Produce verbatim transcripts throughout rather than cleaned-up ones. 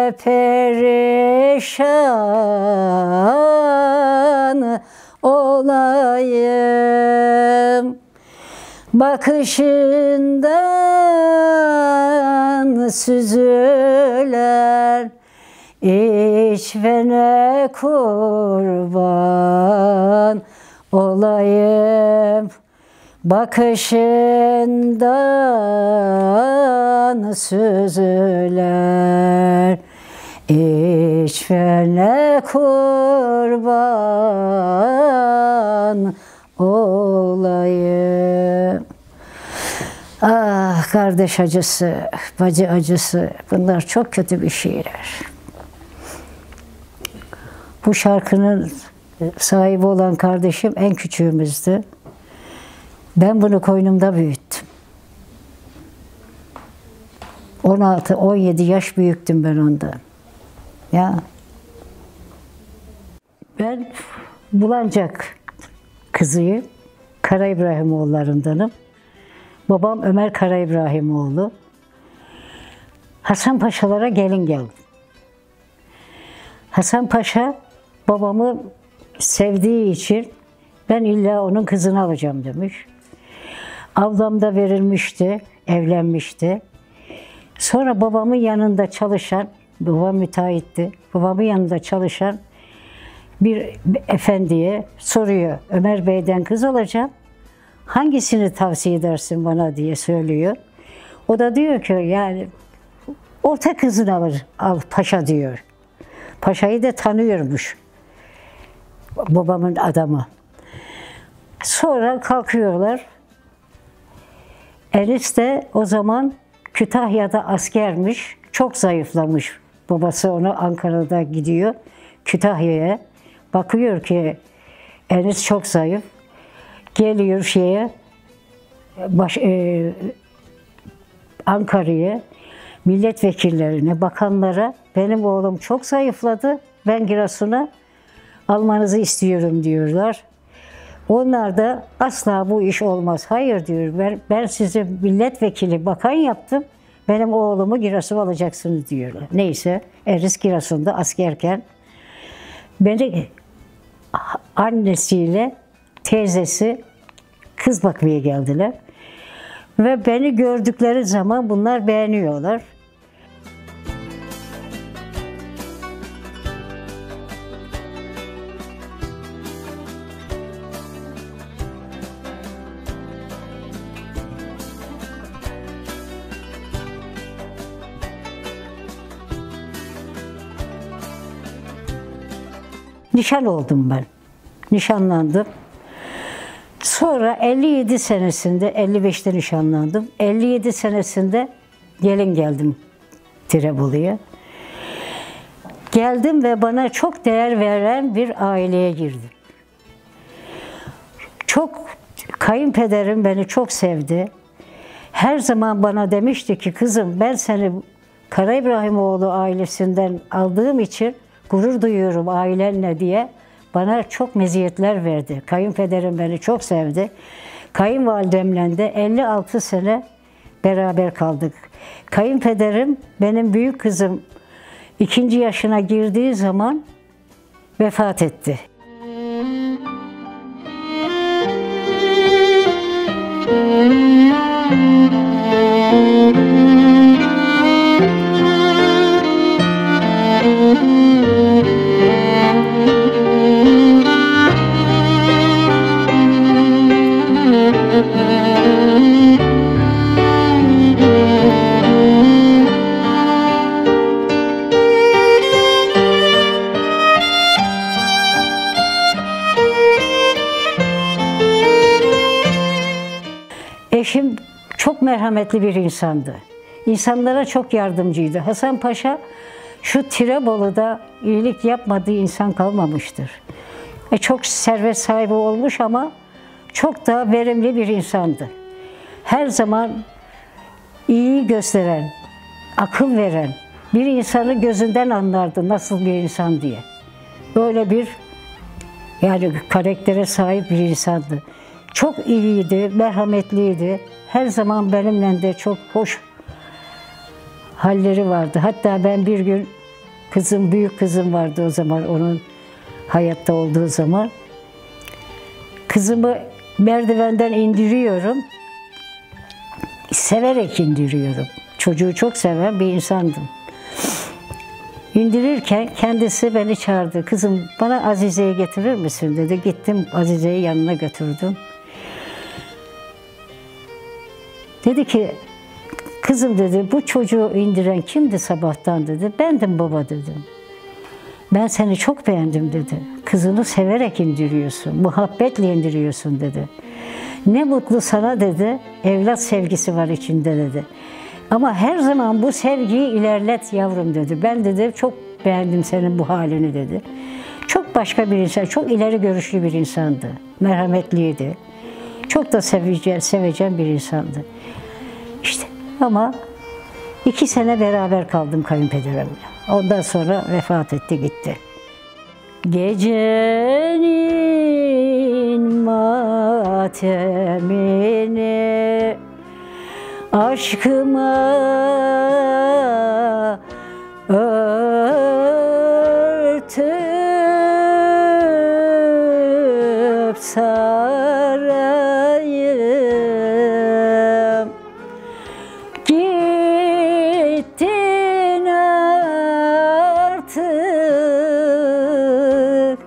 perişan olayım. Bakışından süzülen içvene kurban olayım. Bakışından süzülen içvene kurban olayım. Ah, kardeş acısı, bacı acısı, bunlar çok kötü bir şeyler. Bu şarkının sahibi olan kardeşim en küçüğümüzdü. Ben bunu koynumda büyüttüm. on altı on yedi yaş büyüktüm ben ondan. Ya. Ben Bulancak kızıyım. Kara İbrahimoğullarındanım. Babam Ömer Kara İbrahimoğlu. Hasan Paşalara gelin geldim. Hasan Paşa babamı sevdiği için ben illa onun kızını alacağım demiş. Ablam da verilmişti, evlenmişti. Sonra babamın yanında çalışan, babam müteahhitti, babamın yanında çalışan bir efendiye soruyor. Ömer Bey'den kız alacağım. Hangisini tavsiye edersin bana diye söylüyor. O da diyor ki yani orta kızını alır, al paşa diyor. Paşayı da tanıyormuş. Babamın adamı. Sonra kalkıyorlar. Enis de o zaman Kütahya'da askermiş. Çok zayıflamış. Babası onu Ankara'da gidiyor. Kütahya'ya. Bakıyor ki Enis çok zayıf. Geliyor şeye baş, e, Ankara'ya milletvekillerine, bakanlara benim oğlum çok zayıfladı. Ben Giresun'a almanızı istiyorum diyorlar. Onlar da asla bu iş olmaz. Hayır diyor. Ben, ben sizi milletvekili, bakan yaptım. Benim oğlumu Giresun'a alacaksınız diyorlar. Neyse Enis Giresun'da askerken beni annesiyle teyzesi kız bakmaya geldiler. Ve beni gördükleri zaman bunlar beğeniyorlar. Nişan oldum ben. Nişanlandım. Sonra elli yedi senesinde, elli beşte nişanlandım. elli yedi senesinde gelin geldim Tirebolu'ya. Geldim ve bana çok değer veren bir aileye girdim. Çok, kayınpederim beni çok sevdi. Her zaman bana demişti ki kızım ben seni Kara İbrahimoğlu ailesinden aldığım için gurur duyuyorum ailenle diye. Bana çok meziyetler verdi. Kayınpederim beni çok sevdi. Kayınvalidemle de elli altı sene beraber kaldık. Kayınpederim benim büyük kızım ikinci yaşına girdiği zaman vefat etti. Eşim çok merhametli bir insandı. İnsanlara çok yardımcıydı. Hasan Paşa şu Tirebolu'da iyilik yapmadığı insan kalmamıştır. E çok servet sahibi olmuş ama çok da verimli bir insandı. Her zaman iyi gösteren, akıl veren bir insanı gözünden anlardı nasıl bir insan diye. Böyle bir yani karaktere sahip bir insandı. Çok iyiydi, merhametliydi. Her zaman benimle de çok hoş halleri vardı. Hatta ben bir gün Kızım, büyük kızım vardı o zaman, onun hayatta olduğu zaman. Kızımı merdivenden indiriyorum. Severek indiriyorum. Çocuğu çok seven bir insandım. İndirirken kendisi beni çağırdı. Kızım, bana Azize'yi getirir misin dedi. Gittim, Azize'yi yanına götürdüm. Dedi ki, kızım dedi, bu çocuğu indiren kimdi sabahtan dedi. Bendim baba dedim. Ben seni çok beğendim dedi. Kızını severek indiriyorsun, muhabbetle indiriyorsun dedi. Ne mutlu sana dedi, evlat sevgisi var içinde dedi. Ama her zaman bu sevgiyi ilerlet yavrum dedi. Ben dedi çok beğendim senin bu halini dedi. Çok başka bir insan, çok ileri görüşlü bir insandı. Merhametliydi. Çok da seveceğim, seveceğim bir insandı. İşte ama iki sene beraber kaldım kayınpederimle. Ondan sonra vefat etti gitti. Gecenin matemini aşkıma örtüp sarayım. Gittin artık,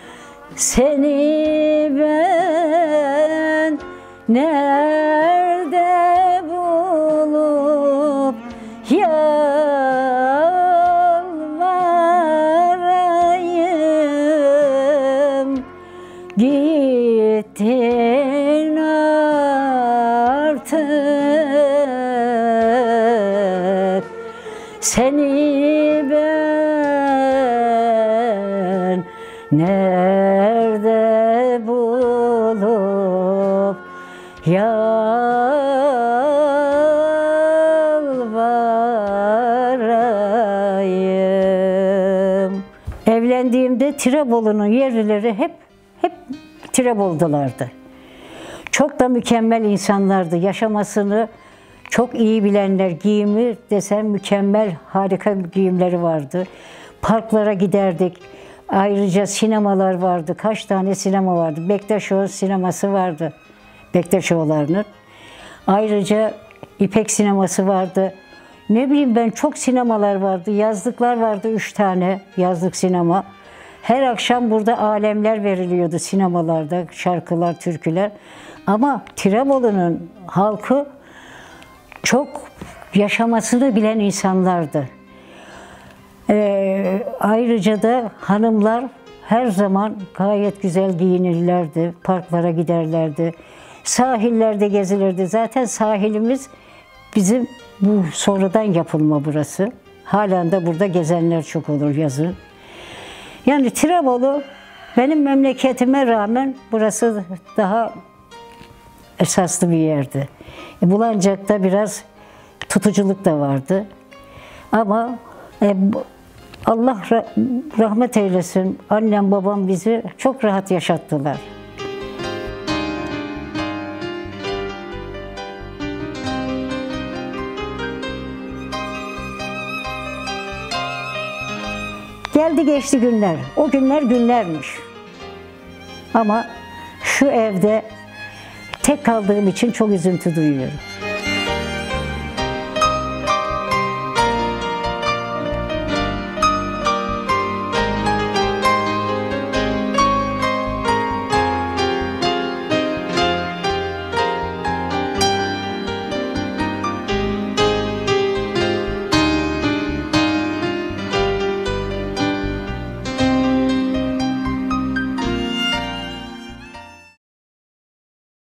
seni ben nerede bulup yalvarayım. Gittin artık, seni ben nerede bulup yalvarayım. Evlendiğimde Tirebolu'nun yerlileri hep hep Tirebolu'dalardı. Çok da mükemmel insanlardı. Yaşamasını çok iyi bilenler, giyimi desem mükemmel, harika giyimleri vardı. Parklara giderdik. Ayrıca sinemalar vardı. Kaç tane sinema vardı. Bektaşoğlu sineması vardı. Bektaşoğullarının. Ayrıca İpek sineması vardı. Ne bileyim ben, çok sinemalar vardı. Yazlıklar vardı, üç tane yazlık sinema. Her akşam burada alemler veriliyordu sinemalarda. Şarkılar, türküler. Ama Tirebolu'nun halkı çok yaşamasını bilen insanlardı. Ee, ayrıca da hanımlar her zaman gayet güzel giyinirlerdi, parklara giderlerdi, sahillerde gezilirdi. Zaten sahilimiz bizim bu sonradan yapılma burası. Halen de burada gezenler çok olur yazın. Yani Tirebolu benim memleketime rağmen burası daha esaslı bir yerdi. E, Bulancak'ta biraz tutuculuk da vardı. Ama e, Allah rahmet eylesin, annem babam bizi çok rahat yaşattılar. Geldi geçti günler. O günler günlermiş. Ama şu evde tek kaldığım için çok üzüntü duyuyorum.